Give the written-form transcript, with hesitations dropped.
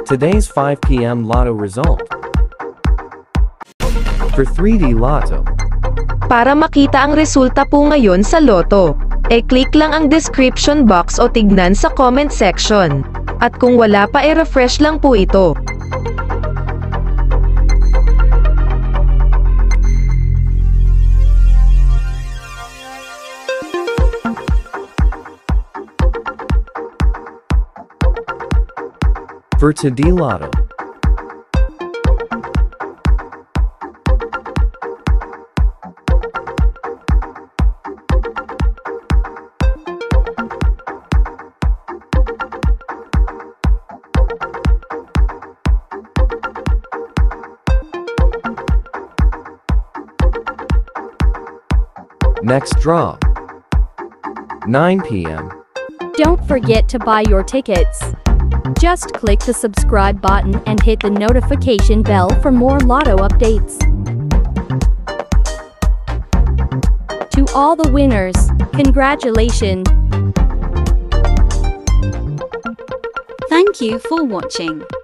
Today's 5 p.m. Lotto result. For 3D Lotto. Para makita ang resulta po ngayon sa Lotto, click lang ang description box o tignan sa comment section. At kung wala pa refresh lang po ito. For 2D Lotto. Next draw. 9 p.m. Don't forget to buy your tickets. Just click the subscribe button and hit the notification bell for more Lotto updates. To all the winners, congratulations! Thank you for watching.